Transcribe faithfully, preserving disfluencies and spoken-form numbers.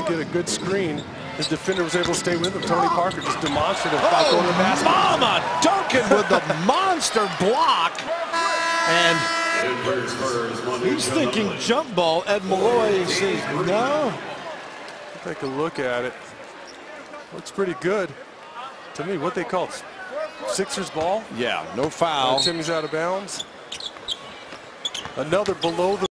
get a good screen. His defender was able to stay with him. Tony Parker just demonstrative about oh, going to the basket. Mama Duncun with the monster block. And he's thinking jump ball. Ed Malloy says no. Take a look at it. Looks pretty good to me. What they call it? Sixers ball? Yeah, no foul. Uh, Timmy's out of bounds. Another below the